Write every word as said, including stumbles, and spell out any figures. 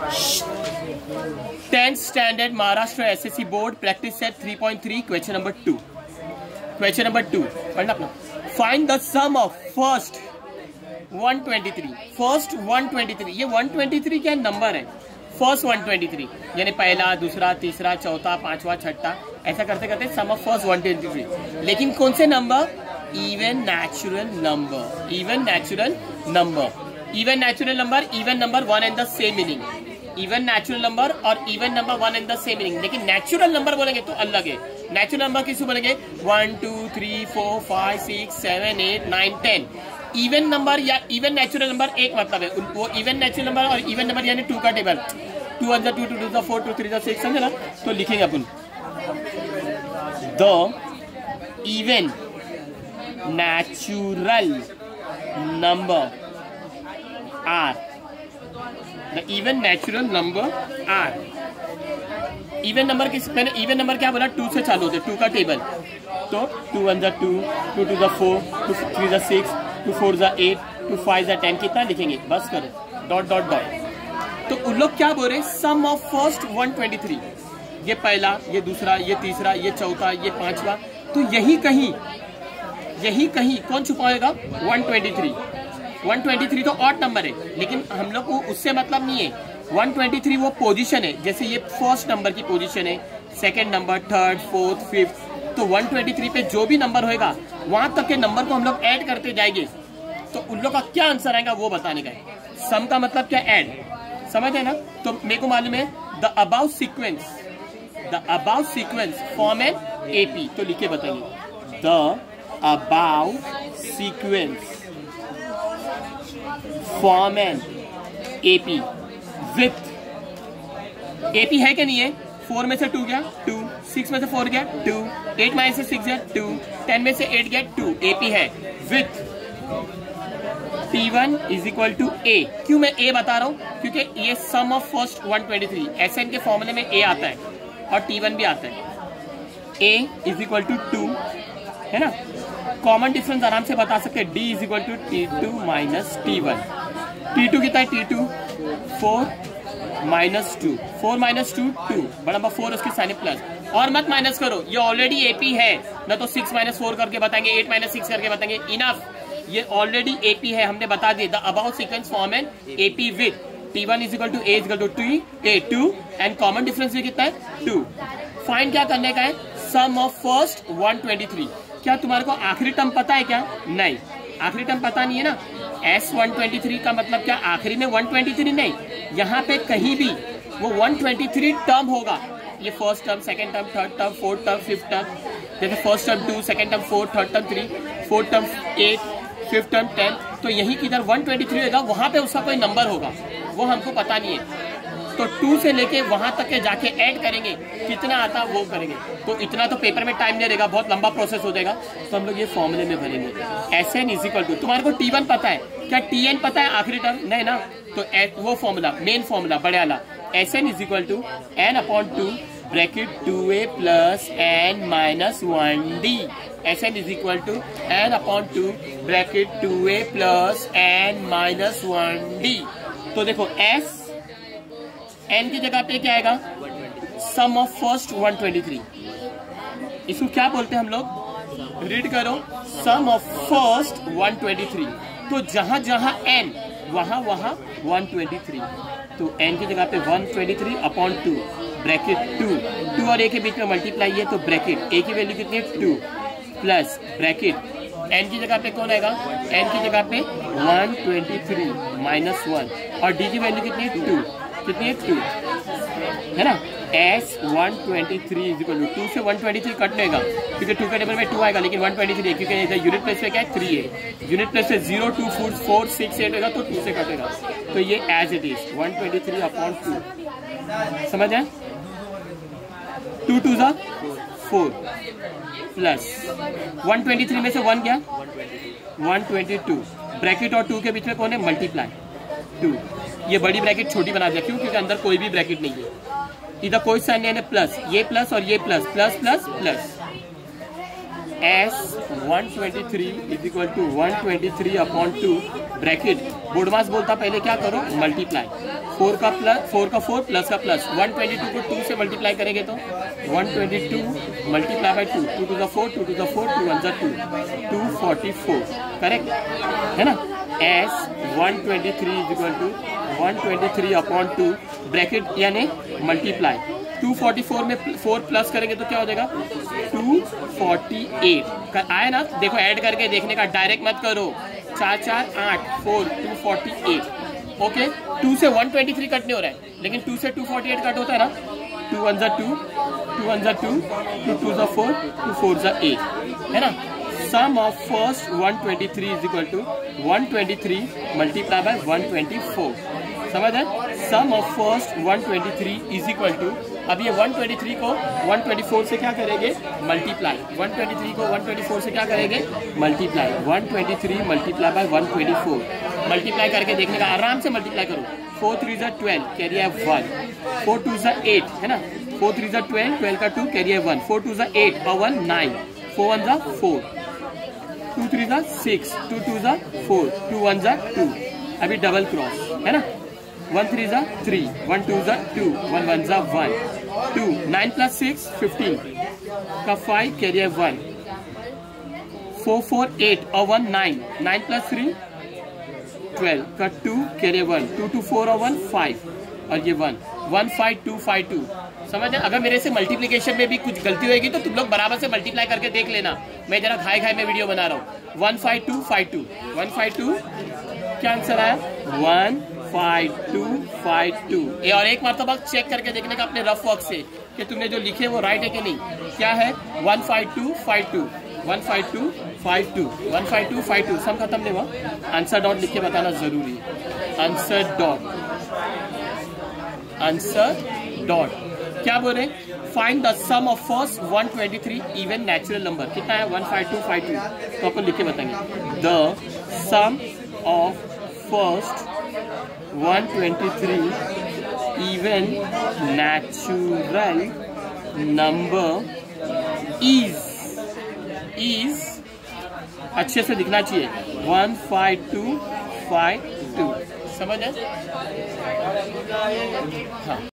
Tenth standard Maharashtra SSC board practice set three point three question number two. Question number two पढ़ना अपना। Find the sum of first one twenty three. First one twenty three, ये one twenty three क्या नंबर है? First one twenty three यानी पहला, दूसरा, तीसरा, चौथा, पांचवा, छठा, ऐसा करते करते sum of first one twenty three. लेकिन कौन से नंबर? Even natural number. Even natural number even natural number even number one and the same meaning. Even natural number और even number one and the same meaning. लेकिन natural number बोलेंगे तो अलग है। नेचुरल नंबर किसको बोलेंगे? One two three four five six seven eight nine ten. Even number या even natural number एक मतलब है, वो इवन नेचुरल नंबर और इवन नंबर यानी टू का table. Two one two, two two four, two three six, समझे ना? तो लिखेंगे अपन the even natural number are. The even natural number are. Even number किस, मैंने इवन नंबर क्या बोला? टू से चालू होते, टू का टेबल। तो टू वन जा टू, टू टू जा फोर, टू थ्री जा सिक्स, टू फोर जा एट, टू फाइव जा टेन। कितना लिखेंगे? बस करो, डॉट डॉट डॉट। तो उन लोग क्या बोल रहे? Sum of first one twenty three. ये पहला, ये दूसरा, ये तीसरा, ये चौथा, ये पांचवा। तो यही कहीं यही कहीं कौन छुपाएगा? One twenty three. One twenty three तो ऑड नंबर है, लेकिन हम लोग को उससे मतलब नहीं है। वन ट्वेंटी थ्री वो पोजीशन है, जैसे ये फर्स्ट नंबर की पोजीशन है, second number, third, fourth, fifth. तो वन ट्वेंटी थ्री पे जो भी नंबर होएगा वहां तक के नंबर को हम लोग ऐड करते जाएंगे। तो उन लोग का क्या आंसर आएगा वो बताने का है। सम का मतलब क्या? ऐड। समझ है ना? तो मेरे को मालूम है the above sequence the above sequence form an AP. तो लिखे बताइए the above sequence form an AP with. AP है क्या नहीं है? फोर में से टू गया टू, सिक्स में से फोर गया टू, एट में से सिक्स गया टू, टेन में से एट गया टू। एपी है with t one is equal to a. क्यों मैं ए बता रहा हूं? क्योंकि ये sum of first one twenty three Sn के फॉर्मूले में ए आता है और टी वन भी आता है। A is equal to two है ना? कॉमन डिफरेंस आराम से बता सकते हैं। D is equal to t two minus t one. T two कितना है? T two four minus two, four minus two two, बड़ा नंबर फोर, उसके साइन प्लस। और मत माइनस करो, ये ऑलरेडी एपी है ना। तो सिक्स माइनस फोर करके बताएंगे, एट माइनस सिक्स करके बताएंगे। इनफ, ये ऑलरेडी एपी है, हमने बता दिया। The above sequence form an AP with t one is equal to a is equal to two a two and common difference भी कितना है? टू। फाइंड क्या करने का है? Sum of first one twenty three. क्या तुम्हारे को आखिरी टर्म पता है क्या? नहीं, आखिरी टर्म पता नहीं है ना। एस वन ट्वेंटी थ्री का मतलब क्या? आखिरी में वन ट्वेंटी थ्री नहीं, यहाँ पे कहीं भी वो वन ट्वेंटी थ्री टर्म होगा। ये first term, second term, third term, fourth term, fifth term. जैसे first term two, second term four, third term three, fourth term eight, fifth term ten. तो यही किधर वन ट्वेंटी थ्री होगा, वहां पे उसका कोई नंबर होगा, वो हमको पता नहीं है। तो टू से लेके वहां तक के जाके ऐड करेंगे, कितना आता वो करेंगे। तो इतना तो पेपर में टाइम नहीं रहेगा, बहुत लंबा प्रोसेस हो जाएगा। तो हम लोग ये फॉर्मूले में भरेंगे। S n is equal to, तुम्हारे को टी वन पता है क्या? टी एन पता है आखिरी टर्म? नहीं ना। तो वो फॉर्मूला, मेन फॉर्मूला बड़े वाला, S n is equal to n upon two bracket two a plus n minus one d. S n is equal to n upon two bracket two a plus n minus one d. तो देखो S n की जगह पे क्या आएगा? Sum of first one twenty three. इसको क्या बोलते हैं हम लोग? रीड करो, sum of first one twenty three. तो जहां जहां एन वहां वहां वन ट्वेंटी थ्री। तो एन की जगह पे one twenty three upon two bracket two, two और ए के बीच में मल्टीप्लाई है तो ब्रैकेट ए की वैल्यू कितनी है? टू प्लस ब्रैकेट एन की जगह पे कौन आएगा? एन की जगह पे one twenty three minus one और डी की वैल्यू कितनी है? टू। कितनी है? टू है ना। S one twenty three is equal to, two से वन ट्वेंटी थ्री कट लेगा क्योंकि टू के टेबल में टू आएगा, लेकिन वन ट्वेंटी थ्री है क्योंकि यूनिट प्लेस पे क्या है? थ्री है। यूनिट प्लेस पे zero two four four six eight होगा तो टू से कटेगा। तो ये as it is one twenty three upon two. समझ आए? टू टू जा four plus one twenty three में से वन गया वन ट्वेंटी टू। ब्रैकेट और टू के बीच में कौन है? Multiply two. ये बड़ी ब्रैकेट छोटी बना दिया, क्यों? क्योंकि अंदर कोई भी ब्रैकेट नहीं है, इधर कोई साइन नहीं है। प्लस, ये प्लस और ये plus, plus plus plus. S one twenty three is equal to one twenty three upon two bracket, BODMAS बोलता पहले क्या करो? मल्टीप्लाई फोर का प्लस फोर का फोर प्लस का प्लस वन ट्वेंटी टू को टू से मल्टीप्लाई करेंगे तो one twenty two multiply by two, two two the four, two two the four, two one ज़ा two, two forty four, correct है ना। S one twenty three is equal to one twenty three upon two bracket यानी multiply two forty four में four plus करेंगे तो क्या हो जाएगा टू फोर्टी एट आए ना। देखो ऐड करके देखने का, डायरेक्ट मत करो। चार चार आठ four two forty eight okay. Two से वन ट्वेंटी थ्री कट नहीं हो रहा है, लेकिन टू से टू फोर्टी एट कट होता है ना। टू वन ज़ा टू, टू वन ज़ा टू, टू टू ज़ा फोर, टू फोर ज़ा एट है ना। Sum of first one twenty three is equal to one twenty three multiply by one twenty four, समझ है। Sum of first one twenty three is equal to, two ये one twenty three को one twenty four से क्या करेंगे multiply, one twenty three को one twenty four से क्या करेंगे multiply, one twenty three multiply by one twenty four, multiply करके देखने का, आराम से मल्टीप्लाई करो। फोर थ्री ज़ा ट्वेल्व, कैरी है वन, फोर टू ज़ा एट है ना, फोर थ्री ज़ा ट्वेल्व, ट्वेल्व का टू कैरी है वन, फोर टू ज़ा एट और वन नाइन, फोर वन ज़ा फोर, टू थ्री ज़ा सिक्स, टू टू ज़ा फोर, टू वन ज़ा टू, अभी डबल क्रॉस है ना। वन थ्री ज़ा थ्री, वन टू ज़ा टू, वन वन ज़ा one, two, nine plus six fifteen का फाइव कैरी है वन, फोर फोर एट और one nine, nine plus three twelve का टू कैरी है वन, टू टू फोर और one five और ये one, one five two five two, समझ है। अगर मेरे से मल्टीप्लिकेशन में भी कुछ गलती होगी तो तुम लोग बराबर से मल्टीप्लाई करके देख लेना, मैं जरा खाए खाए में वीडियो बना रहा हूँ। One five two five two, one five two क्या आंसर आया one five two five two. ये और एक बार तो बस चेक करके देखने का अपने रफ वर्क से कि तुमने जो लिखे वो राइट है कि नहीं। क्या है one five two five two, one five two five two, one five two five two, sum खत्म नहीं हुआ। आंसर डॉट लिख के बताना जरूरी है, आंसर डॉट, आंसर डॉट क्या बोल रहे हैं, find the sum of first one twenty three even natural number, कितना है one five two five two, तो अपन लिख के बताएंगे the sum of first one twenty three even natural number is, is अच्छे से दिखना चाहिए one five two five two, समझ है। हाँ